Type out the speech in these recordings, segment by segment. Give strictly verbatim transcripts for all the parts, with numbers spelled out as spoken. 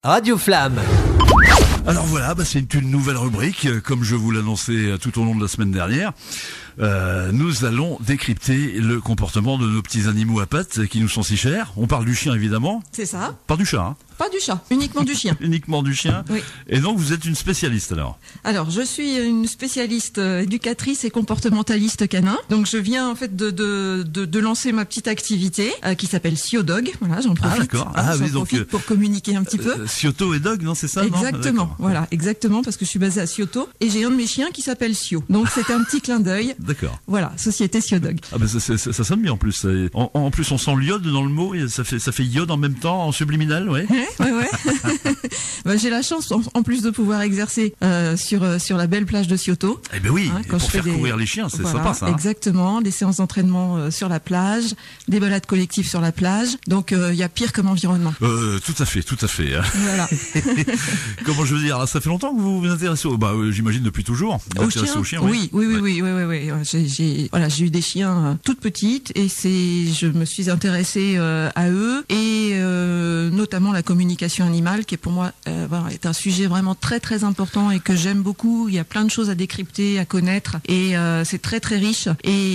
Radio Flamme. Alors voilà, bah c'est une nouvelle rubrique, comme je vous l'annonçais tout au long de la semaine dernière. Euh, nous allons décrypter le comportement de nos petits animaux à pattes qui nous sont si chers. On parle du chien évidemment. C'est ça. Pas du chat, hein. Pas du chat, uniquement du chien. Uniquement du chien. Oui. Et donc vous êtes une spécialiste alors. Alors je suis une spécialiste euh, éducatrice et comportementaliste canin. Donc je viens en fait de de de, de lancer ma petite activité euh, qui s'appelle Siodog. Voilà, j'en profite. Ah d'accord. Hein, Ah j'en oui, donc profite pour communiquer un petit peu. Euh, Cioto et Dog, non, c'est ça? Exactement. Non, voilà, exactement, parce que je suis basée à Cioto et j'ai un de mes chiens qui s'appelle Sio. Donc c'était un petit clin d'œil. D'accord. Voilà, société Siodog. Ah ben ça, ça, ça sonne bien en plus. En, en plus on sent l'iode dans le mot et ça fait ça fait iode en même temps en subliminal, ouais. Ouais, ouais, ouais. Ben, j'ai la chance en, en plus de pouvoir exercer euh, sur euh, sur la belle plage de Cioto. Eh ben oui, Hein, et quand pour je fais faire des- courir les chiens, c'est Voilà, sympa ça. Hein. Exactement, des séances d'entraînement euh, sur la plage, des balades collectives sur la plage. Donc il y a pire comme environnement. Euh, tout à fait, tout à fait. Voilà. Comment je veux dire, là, ça fait longtemps que vous vous intéressez au, bah, euh, j'imagine depuis toujours. Vous Aux intéressez chiens, aux chiens, oui, oui, oui, Ouais. oui, oui, oui, oui. Euh, J'ai, j'ai, voilà, j'ai eu des chiens euh, toutes petites et c'est, je me suis intéressée euh, à eux et euh, notamment la communication animale qui est pour moi euh, voilà, est un sujet vraiment très très important et que j'aime beaucoup. Il y a plein de choses à décrypter, à connaître et euh, c'est très très riche.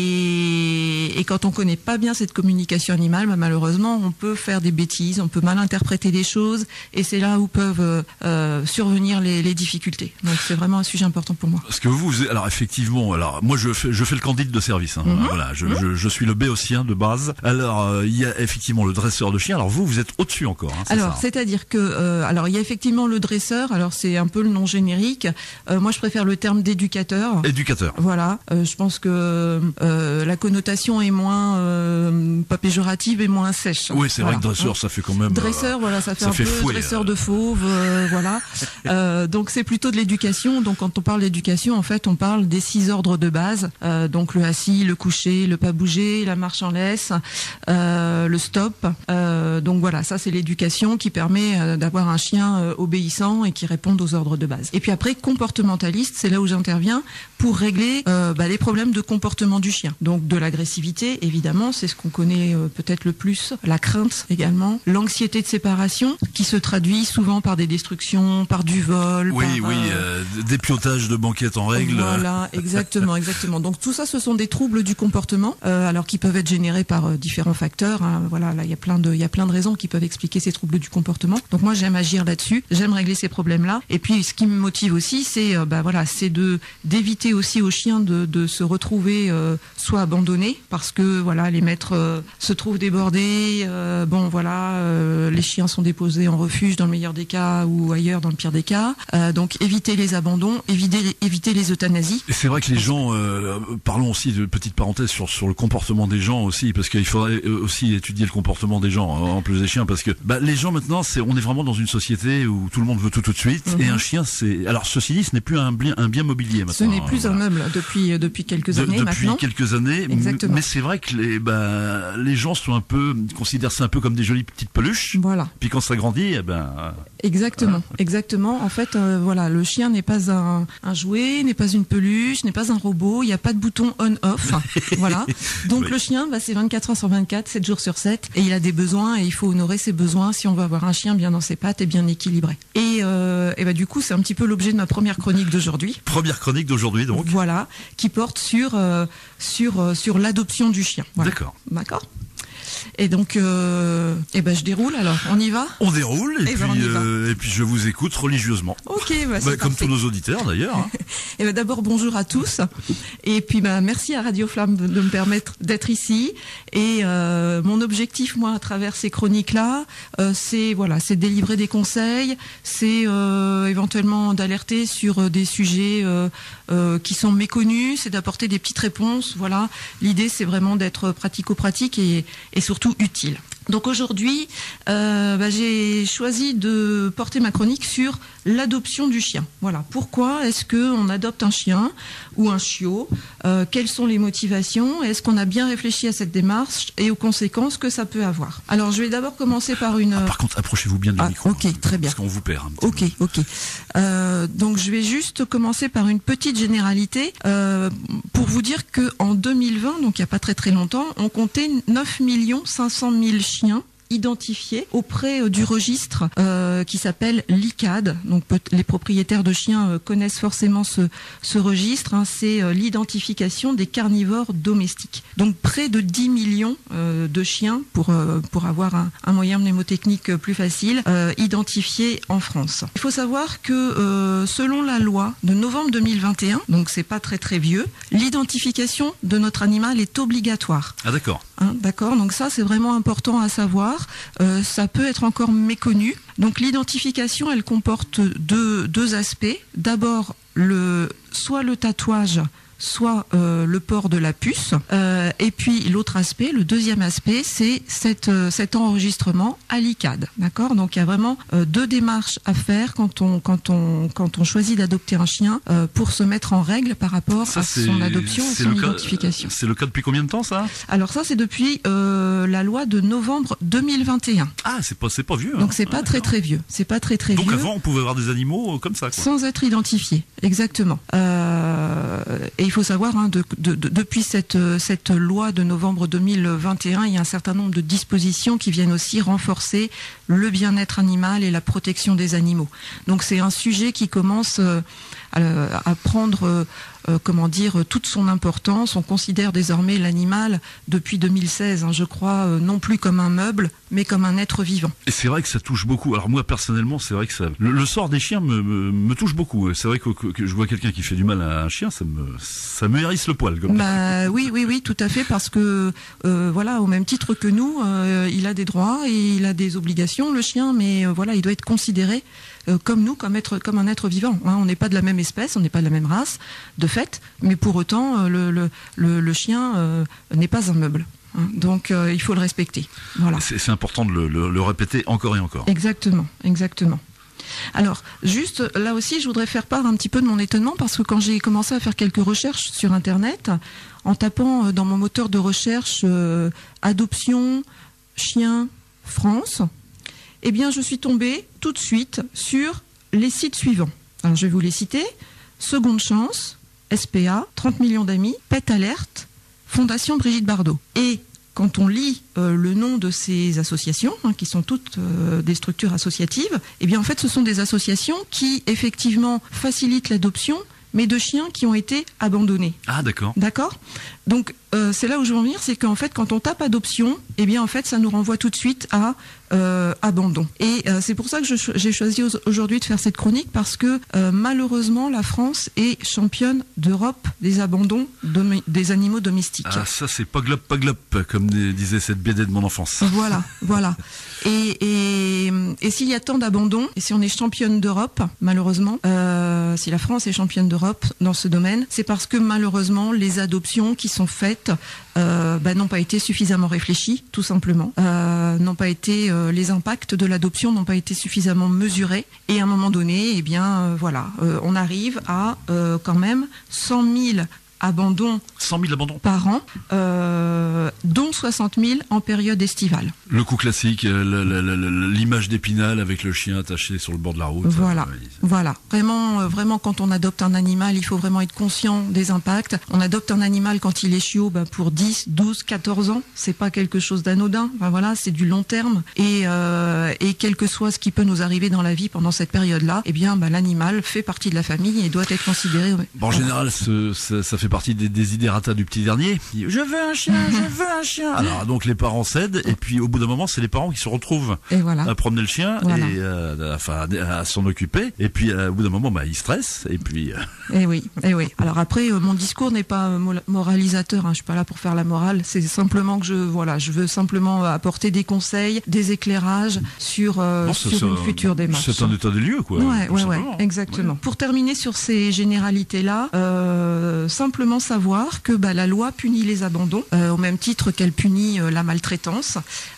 Et, et quand on connaît pas bien cette communication animale, bah, malheureusement, on peut faire des bêtises, on peut mal interpréter des choses et c'est là où peuvent euh, euh, survenir les, les difficultés. Donc c'est vraiment un sujet important pour moi. Parce que vous, vous- alors effectivement, alors moi je fais, je fais le candidat de service. Hein, Mhm. Voilà, je, je, je suis le béotien de base. Alors euh, il y a effectivement le dresseur de chiens. Alors vous, vous êtes au-dessus encore. Hein, c'est Alors, ça, hein. c'est-à-dire que, euh, alors il y a effectivement le dresseur. Alors c'est un peu le nom générique. Euh, moi, je préfère le terme d'éducateur. Éducateur. Voilà, euh, je pense que euh, la connotation est moins euh, pas péjorative et moins sèche. Oui, c'est Voilà. vrai que dresseur, ça fait quand même. Dresseur, euh, voilà, ça fait ça un fait peu fouet, dresseur euh. de fauve, euh, voilà. Euh, donc c'est plutôt de l'éducation. Donc quand on parle d'éducation, en fait, on parle des six ordres de base. Euh, donc le assis, le coucher, le pas bouger, la marche en laisse, euh, le stop. Euh, donc voilà, ça c'est l'éducation qui permet euh, d'avoir un chien euh, obéissant et qui réponde aux ordres de base. Et puis après, comportementaliste, c'est là où j'interviens pour régler euh, bah, les problèmes de comportement du chien. Donc de l'agressivité, évidemment, c'est ce qu'on connaît euh, peut-être le plus. La crainte également, l'anxiété de séparation qui se traduit souvent par des destructions, par du vol. Oui, par, oui, euh, euh, dépiotage de banquettes en règle. Voilà, exactement, exactement. Donc tout ça, ce sont des troubles du comportement, euh, alors qui peuvent être générés par euh, différents facteurs. Hein. Voilà, là, il y a plein de, il y a plein de raisons qui peuvent expliquer ces troubles du comportement. Donc moi, j'aime agir là-dessus, j'aime régler ces problèmes-là. Et puis, ce qui me motive aussi, c'est, euh, bah voilà, c'est de d'éviter aussi aux chiens de, de se retrouver euh, soit abandonnés parce que voilà, les maîtres euh, se trouvent débordés. Euh, bon, voilà, euh, les chiens sont déposés en refuge dans le meilleur des cas ou ailleurs dans le pire des cas. Euh, donc éviter les abandons, éviter éviter les euthanasies. Et c'est vrai que les gens, euh, parlons aussi de petite parenthèse sur sur le comportement des gens aussi, parce qu'il faudrait euh, aussi étudier le comportement des gens hein, en plus des chiens, parce que bah, les gens maintenant, c'est on est vraiment dans une société où tout le monde veut tout tout de suite, Mhm. et un chien, c'est alors ceci dit, ce n'est plus un bien un bien mobilier maintenant. Ce n'est plus hein, un voilà. meuble depuis depuis quelques De- années depuis maintenant. quelques années, m- Exactement. mais c'est vrai que les bah, les gens sont un peu considèrent ça un peu comme des jolies petites peluches. Voilà, Puis quand ça grandit, eh ben euh, exactement, exactement. En fait, euh, voilà, le chien n'est pas un, un jouet, n'est pas une peluche, n'est pas un robot. Il n'y a pas de bouton on/off. Voilà. Donc Oui. le chien, bah, c'est vingt-quatre heures sur vingt-quatre, sept jours sur sept, et il a des besoins et il faut honorer ses besoins si on veut avoir un chien bien dans ses pattes et bien équilibré. Et, euh, et bah, du coup, c'est un petit peu l'objet de ma première chronique d'aujourd'hui. première chronique d'aujourd'hui donc. Voilà, qui porte sur euh, sur euh, sur l'adoption du chien. Voilà. D'accord. D'accord. Et donc, euh, eh ben, je déroule alors. On y va? On déroule et Eh puis ben, on y va. euh, et puis je vous écoute religieusement. Ok, bah, c'est Bah, comme parfait. tous nos auditeurs d'ailleurs. Hein. Eh ben, d'abord, bonjour à tous. Et puis, bah, merci à Radio Flamme de, de me permettre d'être ici. Et euh, mon objectif, moi, à travers ces chroniques-là, euh, c'est voilà, c'est de délivrer des conseils, c'est euh, éventuellement d'alerter sur euh, des sujets euh, euh, qui sont méconnus, c'est d'apporter des petites réponses. Voilà, l'idée, c'est vraiment d'être pratico-pratique et, et surtout utile. Donc aujourd'hui, euh, bah, j'ai choisi de porter ma chronique sur l'adoption du chien. Voilà. Pourquoi est-ce que on adopte un chien ou un chiot? euh, Quelles sont les motivations? Est-ce qu'on a bien réfléchi à cette démarche et aux conséquences que ça peut avoir? Alors, je vais d'abord commencer par une. Ah, par contre, approchez-vous bien du Ah, micro. ok, très bien. Parce qu'on vous perd un petit Ok, ok. Euh, donc je vais juste commencer par une petite généralité euh, pour vous dire que en deux mille vingt, donc il n'y a pas très très longtemps, on comptait neuf millions cinq cent mille chiens identifié auprès euh, du registre euh, qui s'appelle l'I C A D. Donc peut- les propriétaires de chiens euh, connaissent forcément ce, ce registre. Hein, c'est euh, l'identification des carnivores domestiques. Donc près de dix millions euh, de chiens, pour, euh, pour avoir un, un moyen mnémotechnique euh, plus facile, euh, identifiés en France. Il faut savoir que euh, selon la loi de novembre deux mille vingt et un, donc c'est pas très très vieux, l'identification de notre animal est obligatoire. Ah d'accord. Hein, d'accord, donc ça c'est vraiment important à savoir. Euh, ça peut être encore méconnu. Donc l'identification, elle comporte deux, deux aspects. D'abord, le, soit le tatouage, soit euh, le port de la puce. Euh, et puis l'autre aspect, le deuxième aspect, c'est cette, euh, cet enregistrement à l'I C A D. D'accord, donc il y a vraiment euh, deux démarches à faire quand on, quand on, quand on choisit d'adopter un chien euh, pour se mettre en règle par rapport Ça, à c'est- son adoption et c'est son le cas- identification. C'est le cas depuis combien de temps ça? Alors ça, c'est depuis euh, la loi de novembre deux mille vingt et un. Ah, c'est pas, c'est pas vieux. Donc hein. c'est pas Ouais, très d'accord. très vieux. C'est pas très très Donc vieux. avant, on pouvait avoir des animaux euh, comme ça, quoi. Sans être identifié, exactement. Euh, et il faut savoir, hein, de, de, de- depuis cette, cette loi de novembre deux mille vingt et un, il y a un certain nombre de dispositions qui viennent aussi renforcer le bien-être animal et la protection des animaux. Donc c'est un sujet qui commence euh, à, à prendre, euh, euh, comment dire, toute son importance. On considère désormais l'animal, depuis deux mille seize, hein, je crois, euh, non plus comme un meuble, mais comme un être vivant. Et c'est vrai que ça touche beaucoup. Alors moi personnellement, c'est vrai que ça, le, le sort des chiens me, me, me touche beaucoup. C'est vrai que, que, que je vois quelqu'un qui fait du mal à un chien, ça me, ça me hérisse le poil. Comme Bah oui, oui, oui, tout à fait, parce que euh, voilà, au même titre que nous, euh, il a des droits et il a des obligations, le chien, mais euh, voilà, il doit être considéré euh, comme nous, comme être, comme un être vivant. Hein. On n'est pas de la même espèce, on n'est pas de la même race, de fait, mais pour autant, euh, le, le, le, le chien euh, n'est pas un meuble. Hein. Donc euh, il faut le respecter. Voilà. C'est, c'est important de le, le, le répéter encore et encore. Exactement, exactement. Alors, juste là aussi, je voudrais faire part un petit peu de mon étonnement parce que quand j'ai commencé à faire quelques recherches sur Internet, en tapant euh, dans mon moteur de recherche euh, adoption, chien, France, eh bien, je suis tombée tout de suite sur les sites suivants. Alors, je vais vous les citer. Seconde Chance, S P A, trente millions d'amis, Pet Alert, Fondation Brigitte Bardot. Et quand on lit euh, le nom de ces associations, hein, qui sont toutes euh, des structures associatives, eh bien en fait ce sont des associations qui effectivement facilitent l'adoption, mais de chiens qui ont été abandonnés. Ah d'accord. D'accord ? Donc euh, c'est là où je veux en venir, c'est qu'en fait quand on tape adoption, eh bien en fait ça nous renvoie tout de suite à euh, abandon. Et euh, c'est pour ça que je, j'ai choisi aujourd'hui de faire cette chronique parce que euh, malheureusement la France est championne d'Europe des abandons domi- des animaux domestiques. Ah ça c'est pas glop pas glop comme disait cette B D de mon enfance. Voilà, voilà. Et, et, et s'il y a tant d'abandons, et si on est championne d'Europe, malheureusement, euh, si la France est championne d'Europe dans ce domaine, c'est parce que malheureusement les adoptions qui sont faites euh, bah, n'ont pas été suffisamment réfléchies, tout simplement, euh, n'ont pas été euh, les impacts de l'adoption n'ont pas été suffisamment mesurés. Et à un moment donné, eh bien euh, voilà, euh, on arrive à euh, quand même cent mille abandons cent mille abandons par an, euh, dont soixante mille en période estivale. Le coup classique, euh, le, le, le, l'image d'Épinal avec le chien attaché sur le bord de la route. Voilà, Euh, voilà. Vraiment, euh, vraiment, quand on adopte un animal, il faut vraiment être conscient des impacts. On adopte un animal quand il est chiot, bah, pour dix, douze, quatorze ans. C'est pas quelque chose d'anodin. Enfin, voilà, c'est du long terme. Et, euh, et quel que soit ce qui peut nous arriver dans la vie pendant cette période-là, eh bien, bah, l'animal fait partie de la famille et doit être considéré. Bon, en général, ce, ça, ça fait partie des desiderata du petit dernier. Il dit, je veux un chien, je veux un chien. Alors donc les parents cèdent et puis au bout d'un moment, c'est les parents qui se retrouvent Et voilà. à promener le chien Voilà. et euh, enfin à, à s'en occuper. Et puis euh, au bout d'un moment, bah, ils stressent et puis. Euh... Eh oui, eh oui. Alors après, euh, mon discours n'est pas euh, moralisateur. Hein. Je suis pas là pour faire la morale. C'est simplement que je, voilà, je veux simplement apporter des conseils, des éclairages sur euh, non, sur ça, une ça, future démarche. C'est un état des lieux, quoi. Ouais, tout ouais, ouais, simplement. exactement. Pour terminer sur ces généralités-là, euh, simplement savoir que bah, la loi punit les abandons euh, au même titre qu'elle punit euh, la maltraitance.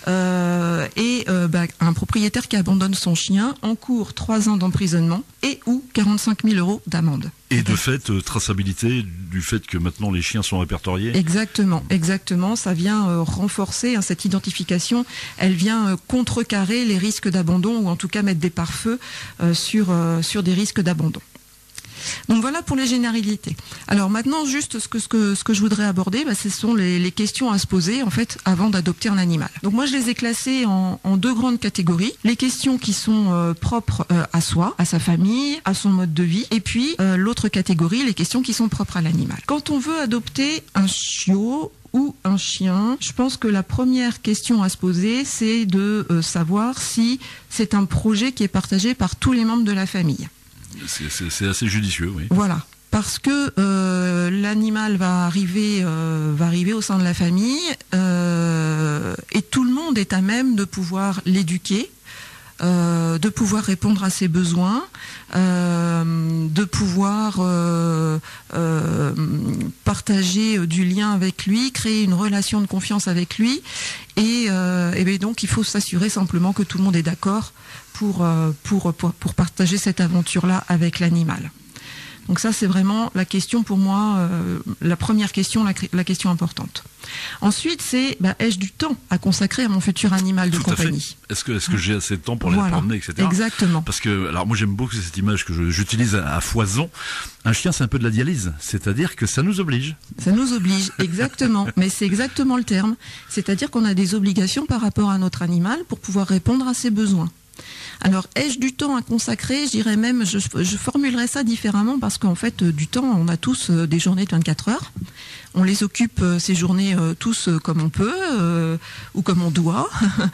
Euh, et euh, bah, un propriétaire qui abandonne son chien encourt trois ans d'emprisonnement et ou quarante-cinq mille euros d'amende. Et de fait, euh, traçabilité du fait que maintenant les chiens sont répertoriés. Exactement, exactement. Ça vient euh, renforcer hein, cette identification. Elle vient euh, contrecarrer les risques d'abandon ou en tout cas mettre des pare-feux euh, sur, euh, sur des risques d'abandon. Donc voilà pour les généralités. Alors maintenant, juste ce que ce que ce que je voudrais aborder, bah, ce sont les, les questions à se poser en fait avant d'adopter un animal. Donc moi, je les ai classées en, en deux grandes catégories. Les questions qui sont euh, propres euh, à soi, à sa famille, à son mode de vie, et puis euh, l'autre catégorie, les questions qui sont propres à l'animal. Quand on veut adopter un chiot ou un chien, je pense que la première question à se poser, c'est de euh, savoir si c'est un projet qui est partagé par tous les membres de la famille. C'est, c'est, c'est assez judicieux, oui. Voilà. Parce que euh, l'animal va arriver, euh, va arriver au sein de la famille euh, et tout le monde est à même de pouvoir l'éduquer, euh, de pouvoir répondre à ses besoins, euh, de pouvoir euh, euh, partager du lien avec lui, créer une relation de confiance avec lui. Et, euh, et bien donc il faut s'assurer simplement que tout le monde est d'accord pour, euh, pour, pour, pour partager cette aventure-là avec l'animal. Donc ça, c'est vraiment la question pour moi, euh, la première question, la, la question importante. Ensuite, c'est, bah, ai-je du temps à consacrer à mon futur animal de Tout compagnie ? à fait. Est-ce que, est-ce que j'ai assez de temps pour Voilà. les promener, et cetera. Exactement. Parce que, alors moi j'aime beaucoup cette image que je, j'utilise à, à foison. Un chien, c'est un peu de la dialyse. C'est-à-dire que ça nous oblige. Ça nous oblige, exactement. Mais c'est exactement le terme. C'est-à-dire qu'on a des obligations par rapport à notre animal pour pouvoir répondre à ses besoins. Alors, ai-je du temps à consacrer ? Je dirais même, je, je formulerais ça différemment parce qu'en fait, euh, du temps, on a tous euh, des journées de vingt-quatre heures. On les occupe, euh, ces journées, euh, tous euh, comme on peut euh, ou comme on doit.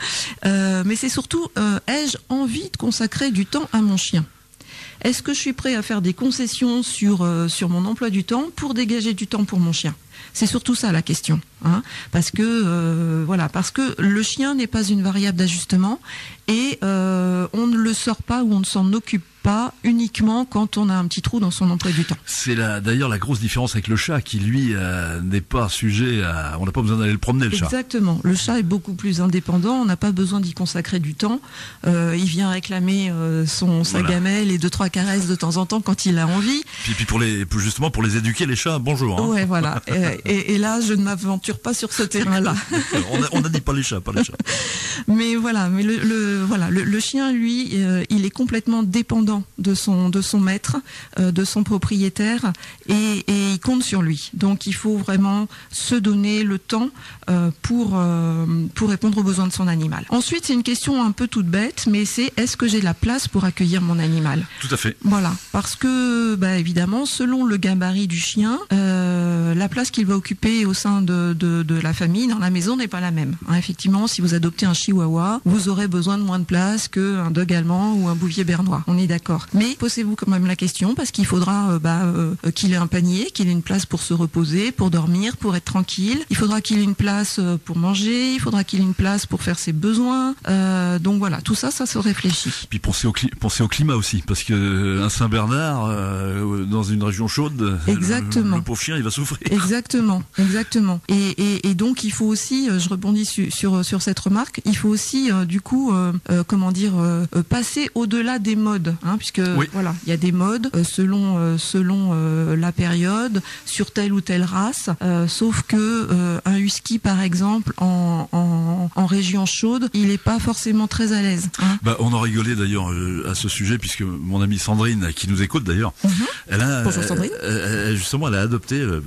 euh, mais c'est surtout, euh, ai-je envie de consacrer du temps à mon chien ? Est-ce que je suis prêt à faire des concessions sur, euh, sur mon emploi du temps pour dégager du temps pour mon chien ? C'est surtout ça la question, hein, parce que euh, voilà, parce que le chien n'est pas une variable d'ajustement et euh, on ne le sort pas ou on ne s'en occupe pas uniquement quand on a un petit trou dans son emploi du temps. C'est la, d'ailleurs la grosse différence avec le chat qui lui euh, n'est pas sujet à, on n'a pas besoin d'aller le promener le chat. Exactement, le chat est beaucoup plus indépendant, on n'a pas besoin d'y consacrer du temps. Euh, il vient réclamer euh, son sa voilà. gamelle et deux trois caresses de temps en temps quand il a envie. Puis, puis pour les, justement pour les éduquer les chats, bonjour. Hein. Ouais voilà. et, et, et là je ne m'aventure pas sur ce terrain-là. on n'a dit pas les chats, pas les chats. Mais voilà, mais le, le voilà le, le chien lui, euh, il est complètement dépendant de son de son maître, euh, de son propriétaire, et, et il compte sur lui. Donc il faut vraiment se donner le temps euh, pour euh, pour répondre aux besoins de son animal. Ensuite, c'est une question un peu toute bête, mais c'est est-ce que j'ai la place pour accueillir mon animal ? Tout à fait. Voilà, parce que bah, évidemment, selon le gabarit du chien, euh, la place qu'il va occuper au sein de, de de la famille dans la maison n'est pas la même. Hein, effectivement, si vous adoptez un chihuahua, vous aurez besoin de moins de place qu'un dog allemand ou un bouvier bernois. On est d'accord. Mais posez-vous quand même la question parce qu'il faudra euh, bah, euh, qu'il ait un panier, qu'il ait une place pour se reposer, pour dormir, pour être tranquille. Il faudra qu'il ait une place euh, pour manger. Il faudra qu'il ait une place pour faire ses besoins. Euh, donc voilà, tout ça, ça se réfléchit. Puis pensez au, cli- pensez au climat aussi, parce que un Saint-Bernard euh, dans une région chaude, exactement. Le, le pauvre chien, il va souffrir. Exactement, exactement. Et, et, et donc il faut aussi, je rebondis su, sur sur cette remarque, il faut aussi euh, du coup, euh, euh, comment dire, euh, passer au-delà des modes. Hein, puisque oui. voilà, il y a des modes euh, selon euh, selon euh, la période sur telle ou telle race. Euh, sauf que euh, un husky, par exemple, en, en, en région chaude, il n'est pas forcément très à l'aise. Hein. Bah, on en rigolait d'ailleurs euh, à ce sujet puisque mon amie Sandrine, qui nous écoute d'ailleurs, mm-hmm. elle a bonjour Sandrine. Euh, justement, elle a adopté. Euh,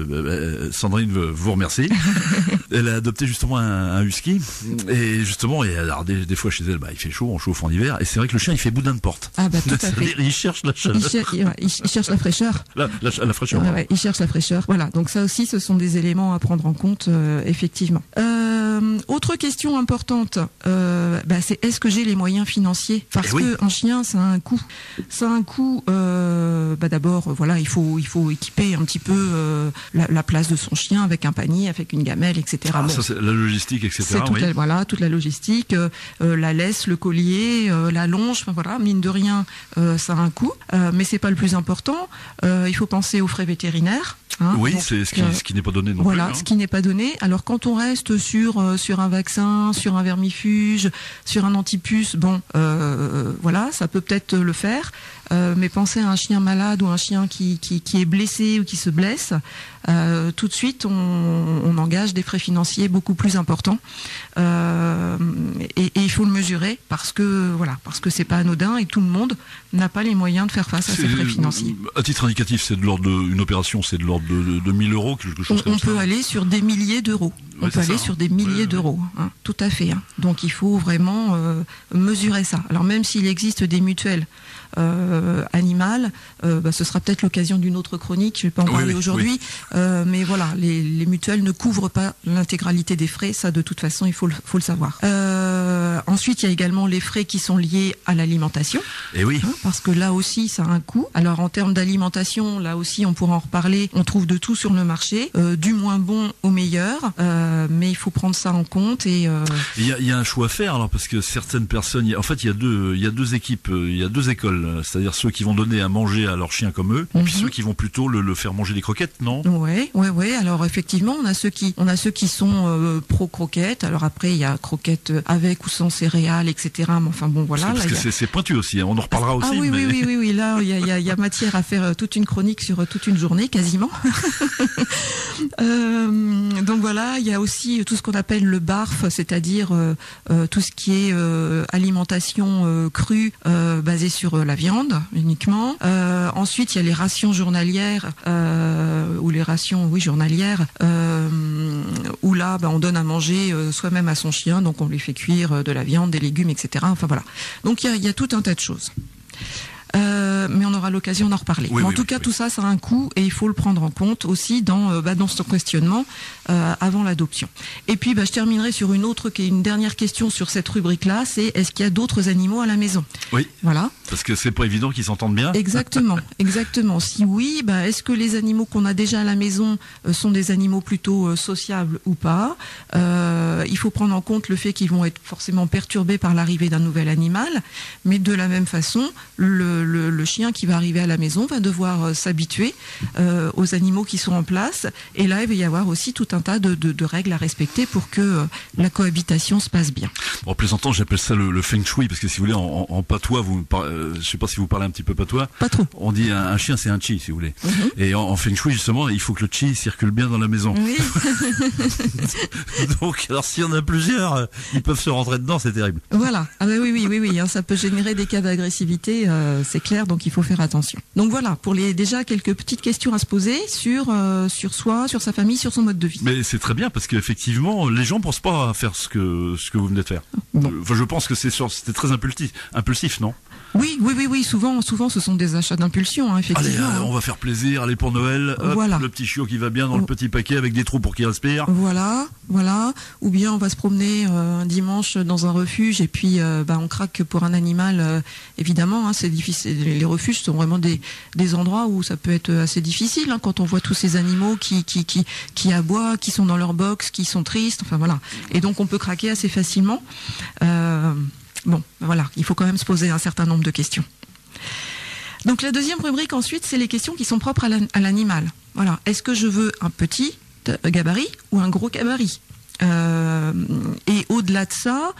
euh, Sandrine vous remercie. Elle a adopté justement un, un husky et justement, et alors des, des fois chez elle, bah, il fait chaud, on chauffe en hiver, et c'est vrai que le chien il fait boudin de porte. Ah bah tout à fait. Il cherche la chaleur. Il, cher- il, ouais, il cherche la fraîcheur. La, la, la fraîcheur. Ouais, ouais, il cherche la fraîcheur. Voilà. Donc ça aussi, ce sont des éléments à prendre en compte, euh, effectivement. Euh, autre question importante, euh, bah, c'est est-ce que j'ai les moyens financiers ? Parce eh oui. que un chien, ça a un coût. Ça a un coût. Euh, bah d'abord, voilà, il faut il faut équiper un petit peu euh, la, la place de son chien avec un panier, avec une gamelle, et cetera. Ah, bon. ça c'est la logistique, et cetera. C'est toute oui. la, voilà, toute la logistique, euh, la laisse, le collier, euh, la longe, enfin voilà, mine de rien, euh, ça a un coût, euh, mais c'est pas le plus important. Euh, il faut penser aux frais vétérinaires. Hein, oui, donc, c'est ce qui, euh, ce qui n'est pas donné non voilà, plus. Hein. Ce qui n'est pas donné. Alors quand on reste sur euh, sur un vaccin, sur un vermifuge, sur un antipuce, bon, euh, voilà, ça peut peut-être le faire. Euh, mais penser à un chien malade ou un chien qui, qui, qui est blessé ou qui se blesse, euh, tout de suite on, on engage des frais financiers beaucoup plus importants. Euh, et, et il faut le mesurer parce que voilà, parce que c'est pas anodin et tout le monde n'a pas les moyens de faire face à ces frais financiers. À titre indicatif, c'est de l'ordre d'une opération, c'est de l'ordre de, de, de mille euros, quelque chose on, comme on ça. peut aller sur des milliers d'euros. On ouais, peut aller ça, sur des milliers ouais, d'euros, hein, tout à fait. Hein. Donc il faut vraiment euh, mesurer ça. Alors même s'il existe des mutuelles euh, animales, euh, bah, ce sera peut-être l'occasion d'une autre chronique. Je ne vais pas en oui, parler oui, aujourd'hui, oui. euh, mais voilà, les, les mutuelles ne couvrent pas l'intégralité des frais. Ça, de toute façon, il faut le, faut le savoir. Euh, ensuite, il y a également les frais qui sont liés à l'alimentation. Et oui. Hein, parce que là aussi, ça a un coût. Alors en termes d'alimentation, là aussi, on pourra en reparler. On trouve de tout sur le marché, euh, du moins bon au meilleur, euh, mais il faut prendre ça en compte. Et euh... il y a, il y a un choix à faire alors parce que certaines personnes, il y a, en fait, il y a deux, il y a deux équipes, il y a deux écoles, c'est-à-dire ceux qui vont donner à manger à leurs chiens comme eux, mm-hmm. et puis ceux qui vont plutôt le, le faire manger des croquettes, non? Ouais, ouais, ouais. Alors effectivement, on a ceux qui, on a ceux qui sont euh, pro croquettes. Alors après, il y a croquettes avec ou sans céréales, et cetera. Mais enfin bon, voilà. Parce là, que a... c'est, c'est pointu aussi. Hein. On en reparlera aussi. Ah oui, mais... oui, oui, oui, oui. Là, il y a, il y a, il y a matière à faire toute une chronique sur toute une journée, quasiment. euh, donc voilà, il y a aussi tout ce qu'on appelle le B A R F, c'est-à-dire euh, euh, tout ce qui est euh, alimentation euh, crue euh, basée sur euh, la viande uniquement. Euh, ensuite, il y a les rations journalières euh, ou les rations, oui, journalières, euh, où là, bah, on donne à manger euh, soi-même à son chien, donc on lui fait cuire euh, de la viande, des légumes, et cetera. Enfin voilà. Donc il y a, il y a tout un tas de choses. Euh, mais on aura l'occasion d'en reparler. Oui, mais en oui, tout oui, cas, oui. tout ça, ça a un coût et il faut le prendre en compte aussi dans, euh, bah, dans ce questionnement euh, avant l'adoption. Et puis, bah, je terminerai sur une autre, qui est une dernière question sur cette rubrique-là, c'est est-ce qu'il y a d'autres animaux à la maison? Oui. Voilà. Parce que c'est pas évident qu'ils s'entendent bien. Exactement, exactement. Si oui, bah, est-ce que les animaux qu'on a déjà à la maison euh, sont des animaux plutôt euh, sociables ou pas? euh, Il faut prendre en compte le fait qu'ils vont être forcément perturbés par l'arrivée d'un nouvel animal, mais de la même façon, le, le, le chien qui va arriver à la maison va devoir euh, s'habituer euh, aux animaux qui sont en place. Et là, il va y avoir aussi tout un tas de, de, de règles à respecter pour que euh, la cohabitation se passe bien. En plaisantant, j'appelle ça le, le feng shui, parce que si vous voulez, en, en patois, vous, euh, je sais pas si vous parlez un petit peu patois. Pas trop. On dit un, un chien, c'est un chi, si vous voulez. Mm-hmm. Et en, en feng shui, justement, il faut que le chi circule bien dans la maison. Oui. Donc, alors s'il y en a plusieurs, euh, ils peuvent se rentrer dedans, c'est terrible. Voilà. Ah ben oui, oui, oui, oui. Hein, ça peut générer des cas d'agressivité, euh, c'est clair. Donc il faut faire attention. Donc voilà, pour les déjà quelques petites questions à se poser sur euh, sur soi, sur sa famille, sur son mode de vie. Mais c'est très bien parce qu'effectivement, les gens pensent pas à faire ce que ce que vous venez de faire. Bon. Enfin, je pense que c'est c'était très impulsif, impulsif, non? Oui, oui, oui, oui. Souvent, souvent, ce sont des achats d'impulsion, hein, effectivement. Allez, euh, on va faire plaisir. Allez pour Noël. Hop, voilà. Le petit chiot qui va bien dans le petit paquet avec des trous pour qu'il respire. Voilà, voilà. Ou bien on va se promener euh, un dimanche dans un refuge et puis euh, bah, on craque pour un animal. Euh, évidemment, hein, c'est difficile. Les refuges sont vraiment des des endroits où ça peut être assez difficile hein, quand on voit tous ces animaux qui qui qui qui aboient, qui sont dans leur box, qui sont tristes. Enfin voilà. Et donc on peut craquer assez facilement. Euh, Bon, voilà, il faut quand même se poser un certain nombre de questions. Donc la deuxième rubrique ensuite, c'est les questions qui sont propres à l'animal. Voilà, est-ce que je veux un petit gabarit ou un gros gabarit? Euh, et au-delà de ça,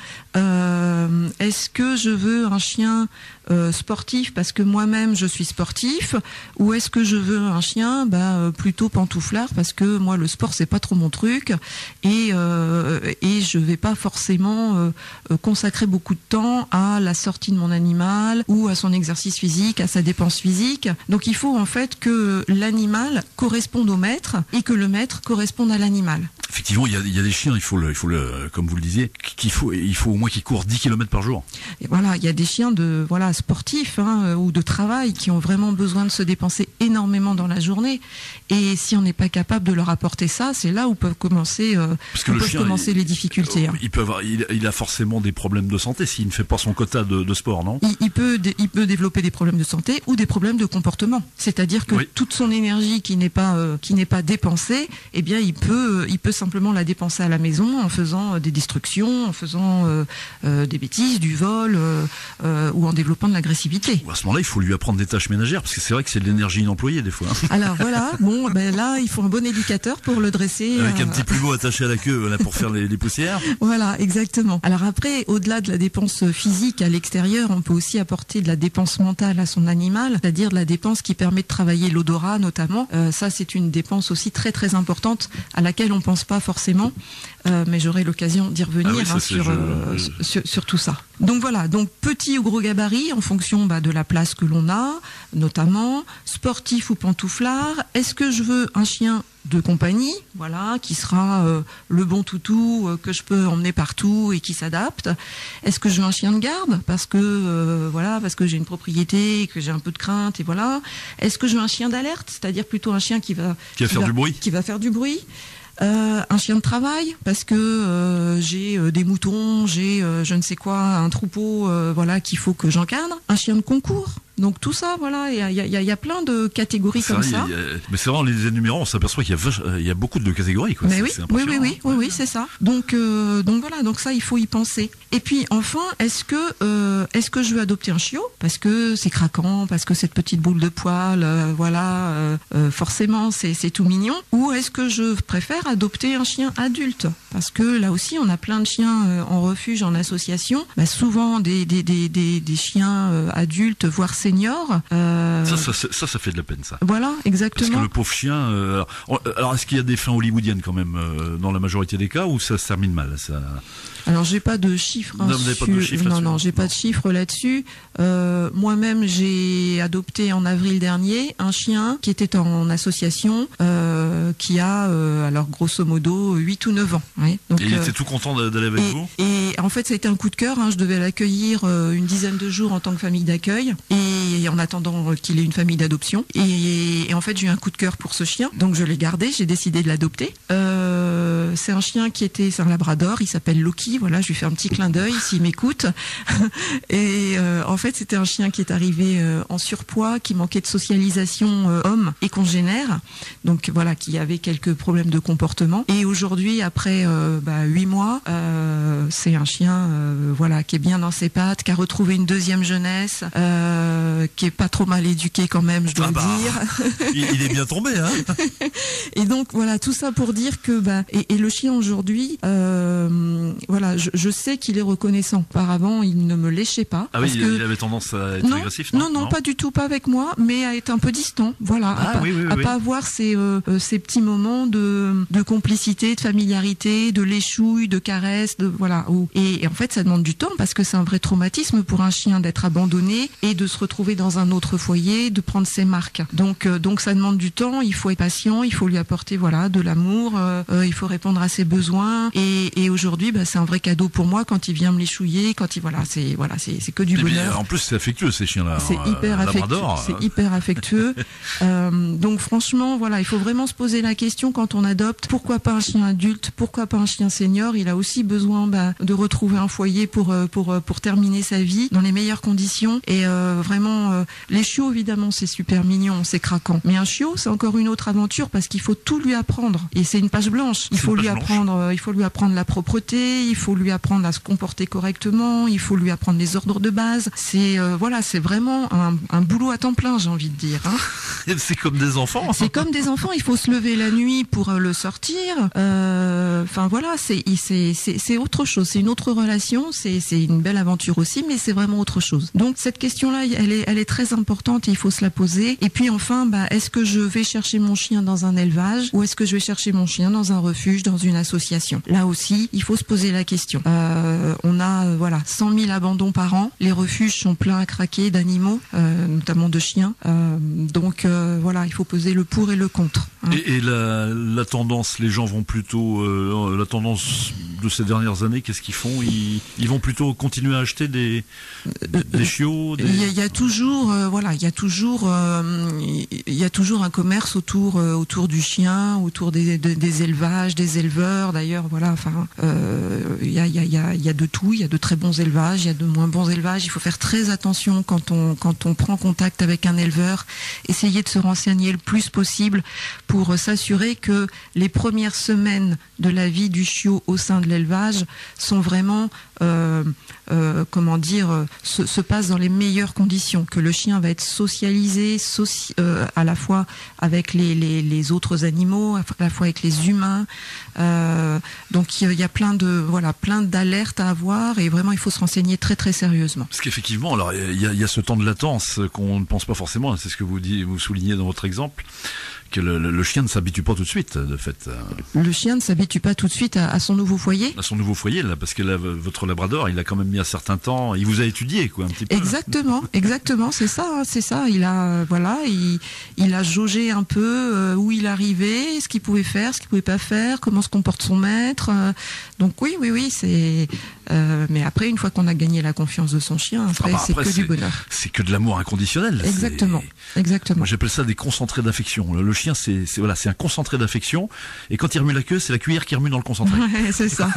euh, est-ce que je veux un chien euh, sportif parce que moi-même je suis sportif, ou est-ce que je veux un chien bah, plutôt pantouflard parce que moi le sport c'est pas trop mon truc et euh, et je vais pas forcément euh, consacrer beaucoup de temps à la sortie de mon animal ou à son exercice physique, à sa dépense physique. Donc il faut en fait que l'animal corresponde au maître et que le maître corresponde à l'animal. Effectivement, il y a, il y a des chiens, il faut le, il faut le, comme vous le disiez, qu'il faut, il faut au moins qu'ils courent dix kilomètres par jour. Et voilà, il y a des chiens de, voilà, sportifs, hein, ou de travail qui ont vraiment besoin de se dépenser énormément dans la journée. Et si on n'est pas capable de leur apporter ça, c'est là où peuvent commencer, euh, Parce que où le peuvent chien, commencer il, les difficultés. Hein. Il peut avoir, il, il a forcément des problèmes de santé s'il ne fait pas son quota de, de sport, non? il, il peut, il peut développer des problèmes de santé ou des problèmes de comportement. C'est-à-dire que oui. toute son énergie qui n'est pas, euh, qui n'est pas dépensée, eh bien, il peut, il peut s'en simplement la dépenser à la maison en faisant euh, des destructions, en faisant euh, euh, des bêtises, du vol euh, euh, ou en développant de l'agressivité. À ce moment-là, il faut lui apprendre des tâches ménagères parce que c'est vrai que c'est de l'énergie inemployée des fois. Alors voilà, bon, ben là, il faut un bon éducateur pour le dresser. Avec euh... un petit plumeau attaché à la queue là, pour faire les, les poussières. Voilà, exactement. Alors après, au-delà de la dépense physique à l'extérieur, on peut aussi apporter de la dépense mentale à son animal, c'est-à-dire de la dépense qui permet de travailler l'odorat notamment. Euh, ça, c'est une dépense aussi très très importante à laquelle on pense pas forcément, euh, mais j'aurai l'occasion d'y revenir ah oui, hein, sur, je... euh, sur, sur tout ça. Donc voilà, donc petit ou gros gabarit en fonction bah, de la place que l'on a, notamment sportif ou pantouflard. Est-ce que je veux un chien de compagnie, voilà, qui sera euh, le bon toutou euh, que je peux emmener partout et qui s'adapte? Est-ce que je veux un chien de garde parce que euh, voilà, parce que j'ai une propriété, et que j'ai un peu de crainte et voilà? Est-ce que je veux un chien d'alerte, c'est-à-dire plutôt un chien qui va qui va qui faire va, du bruit, qui va faire du bruit? Euh, un chien de travail parce que euh, j'ai euh, des moutons, j'ai euh, je ne sais quoi, un troupeau, euh, voilà, qu'il faut que j'encadre. Un chien de concours. Donc tout ça, voilà, il y a, y, a, y a plein de catégories comme vrai, ça. Y a, mais c'est vrai, en les énumérant, on s'aperçoit qu'il y a, vache, il y a beaucoup de catégories. Quoi. Mais oui, oui, oui, oui, hein. oui, oui, c'est ça. Donc, euh, donc voilà, donc ça, il faut y penser. Et puis enfin, est-ce que, euh, est-ce que je veux adopter un chiot parce que c'est craquant, parce que cette petite boule de poil, euh, voilà, euh, euh, forcément, c'est, c'est tout mignon. Ou est-ce que je préfère adopter un chien adulte parce que là aussi, on a plein de chiens euh, en refuge, en association, bah, souvent des, des, des, des, des chiens euh, adultes, voire seniors. Euh, Ça, ça, ça, ça fait de la peine, ça. Voilà, exactement. Parce que le pauvre chien. Euh, alors, alors, est-ce qu'il y a des fins hollywoodiennes quand même euh, dans la majorité des cas ou ça se termine mal ça... Alors j'ai pas de chiffres. Hein, non, vous n'avez sur... pas de chiffres non, là-dessus. non, j'ai non. pas de chiffres là-dessus. Euh, moi-même, j'ai adopté en avril dernier un chien qui était en association, euh, qui a, euh, alors grosso modo, huit ou neuf ans. Oui. Donc, et il euh, était tout content d'aller avec et, vous. Et en fait, ça a été un coup de cœur. Hein, je devais l'accueillir euh, une dizaine de jours en tant que famille d'accueil, et en attendant qu'il ait une famille d'adoption. Et, et en fait, j'ai eu un coup de cœur pour ce chien, donc je l'ai gardé. J'ai décidé de l'adopter. Euh, c'est un chien qui était, c'est un labrador. Il s'appelle Loki. Voilà, je lui fais un petit clin d'œil s'il m'écoute. Et euh, en fait, c'était un chien qui est arrivé euh, en surpoids, qui manquait de socialisation euh, homme et congénère. Donc voilà, qui avait quelques problèmes de comportement. Et aujourd'hui, après euh, bah, huit mois, euh, c'est un chien, euh, voilà, qui est bien dans ses pattes, qui a retrouvé une deuxième jeunesse, euh, qui est pas trop mal éduqué quand même, je dois ah bah, le dire. il, il est bien tombé, hein. Et donc voilà, tout ça pour dire que bah et, et le chien aujourd'hui, euh, voilà, je, je sais qu'il est reconnaissant. Auparavant, il ne me léchait pas. Ah oui, parce il, que... il avait tendance à être non, agressif, non, non, non, non, pas du tout, pas avec moi, mais à être un peu distant. Voilà, ah, à, pas, oui, oui, à oui. pas avoir ces euh, ces petits moments de de complicité, de familiarité, de léchouille, de caresse, de voilà. Où, et, et en fait, ça demande du temps parce que c'est un vrai traumatisme pour un chien d'être abandonné et de se retrouver dans un autre foyer, de prendre ses marques. Donc euh, donc ça demande du temps. Il faut être patient, il faut lui apporter voilà de l'amour, euh, euh, il faut répondre à ses besoins. Et, et aujourd'hui, bah, c'est un vrai cadeau pour moi quand il vient me léchouiller, quand il voilà, c'est voilà, c'est c'est que du et bonheur. Puis, en plus, c'est affectueux ces chiens-là. C'est hein, hyper affectueux. C'est hyper affectueux. euh, donc franchement, voilà, il faut vraiment se poser la question quand on adopte. Pourquoi pas un chien adulte? Pourquoi pas un chien senior? Il a aussi besoin bah, de retrouver un foyer pour pour pour terminer sa vie dans les meilleures conditions. Et euh, vraiment, euh, les chiots évidemment c'est super mignon, c'est craquant. Mais un chiot c'est encore une autre aventure parce qu'il faut tout lui apprendre. Et c'est une page blanche. Il faut lui apprendre, euh, il faut lui apprendre la propreté, il faut lui apprendre à se comporter correctement, il faut lui apprendre les ordres de base. C'est euh, voilà, c'est vraiment un, un boulot à temps plein, j'ai envie de dire. Hein. C'est comme des enfants. C'est comme des enfants. Il faut se lever la nuit pour euh, le sortir. Enfin euh, voilà, c'est c'est c'est c'est autre chose. C'est une autre relation. C'est c'est une belle aventure aussi, mais c'est vraiment autre chose. Donc cette question-là, elle est elle est très importante et il faut se la poser. Et puis enfin, bah, est-ce que je vais chercher mon chien dans un élevage ou est-ce que je vais chercher mon chien dans un refuge, dans une association? Là aussi, il faut se poser la question. Euh, on a euh, voilà cent mille abandons par an. Les refuges sont pleins à craquer d'animaux, euh, notamment de chiens. Euh, donc euh, voilà, il faut peser le pour et le contre. Hein. Et, et la, la tendance, les gens vont plutôt euh, la tendance de ces dernières années, qu'est-ce qu'ils font ils, ils vont plutôt continuer à acheter des, des chiots des... Il, y a, il y a toujours, euh, voilà, il y a toujours, euh, il y a toujours un commerce autour, euh, autour du chien, autour des, des, des élevages, des éleveurs. D'ailleurs, voilà, enfin, euh, il y a, il y a, il y a, il y a de tout. Il y a de très bons élevages, il y a de moins bons élevages. Il faut faire très attention quand on, quand on prend contact avec un éleveur. Essayer de se renseigner le plus possible pour s'assurer que les premières semaines de la vie du chiot au sein de l'élevage sont vraiment, euh, euh, comment dire, se, se passent dans les meilleures conditions, que le chien va être socialisé soci, euh, à la fois avec les, les, les autres animaux, à la fois avec les humains. Euh, donc il y a plein de voilà plein d'alertes à avoir et vraiment il faut se renseigner très très sérieusement. Parce qu'effectivement, alors il y a, il y a ce temps de latence qu'on ne pense pas forcément. C'est ce que vous dites, vous soulignez dans votre exemple. Que le, le, le chien ne s'habitue pas tout de suite, de fait. Le chien ne s'habitue pas tout de suite à, à son nouveau foyer. À son nouveau foyer, là, parce que là, votre labrador, il a quand même mis un certain temps. Il vous a étudié, quoi, un petit peu. Exactement, exactement, c'est ça, c'est ça. Il a, voilà, il, il a jaugé un peu euh, où il arrivait, ce qu'il pouvait faire, ce qu'il pouvait pas faire, comment se comporte son maître. Euh, donc oui, oui, oui, c'est. Euh, mais après, une fois qu'on a gagné la confiance de son chien, après, ah bah, après c'est que c'est, du bonheur. C'est que de l'amour inconditionnel. Exactement, c'est... exactement. Moi, j'appelle ça des concentrés d'affection. Le, le chien, c'est, c'est voilà, c'est un concentré d'affection. Et quand il remue la queue, c'est la cuillère qui remue dans le concentré. Ouais, c'est ça.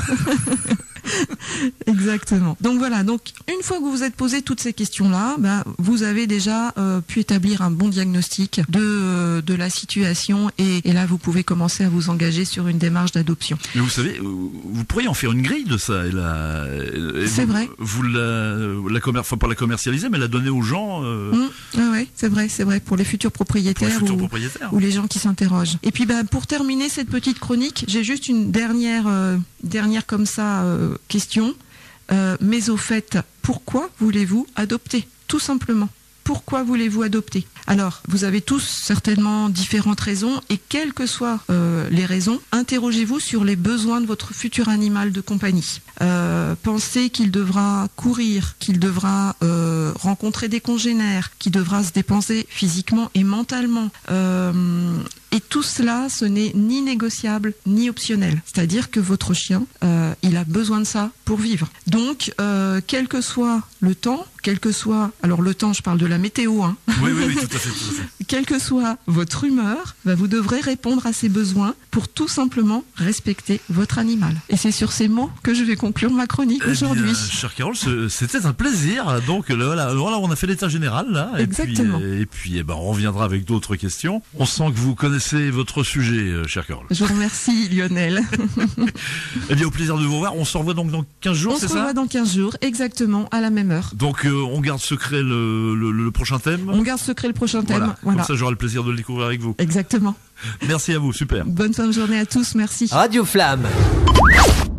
Exactement. Donc voilà. Donc une fois que vous vous êtes posé toutes ces questions-là, ben, vous avez déjà euh, pu établir un bon diagnostic de euh, de la situation et, et là vous pouvez commencer à vous engager sur une démarche d'adoption. Mais vous savez, vous pourriez en faire une grille de ça. Et la, et c'est vous, vrai. Vous la, la commer- enfin pas la commercialiser, mais la donner aux gens. Euh... Mmh, ouais, ouais, c'est vrai, c'est vrai pour les futurs propriétaires, pour les futurs ou, propriétaires. ou les gens qui s'interrogent. Et puis ben pour terminer cette petite chronique, j'ai juste une dernière euh, dernière comme ça euh, question. Euh, mais au fait, pourquoi voulez-vous adopter ? Tout simplement. Pourquoi voulez-vous adopter ? Alors, vous avez tous certainement différentes raisons et quelles que soient euh, les raisons, interrogez-vous sur les besoins de votre futur animal de compagnie. Euh, pensez qu'il devra courir, qu'il devra euh, rencontrer des congénères, qu'il devra se dépenser physiquement et mentalement. Euh, et tout cela, ce n'est ni négociable ni optionnel. C'est-à-dire que votre chien, euh, il a besoin de ça pour vivre. Donc, euh, quel que soit le temps, quel que soit, alors le temps, je parle de la météo, hein. Oui, oui, oui, tout à fait, tout à fait. Quelle que soit votre humeur, bah vous devrez répondre à ses besoins pour tout simplement respecter votre animal. Et c'est sur ces mots que je vais conclure ma chronique eh aujourd'hui. Bien, chère Carole, c'était un plaisir. Donc là, voilà, on a fait l'état général là. Exactement. Et puis, et puis eh ben, on reviendra avec d'autres questions. On sent que vous connaissez votre sujet, chère Carole. Je vous remercie, Lionel. Eh bien, au plaisir de vous voir. On se revoit donc dans quinze jours, on c'est ça ? On se revoit dans quinze jours, exactement, à la même heure. Donc, euh, on garde secret le, le, le prochain thème. On garde secret le prochain thème. Voilà. Voilà. Comme ça, j'aurai le plaisir de le découvrir avec vous. Exactement. Merci à vous, super. Bonne fin de journée à tous, merci. Radio Flamme.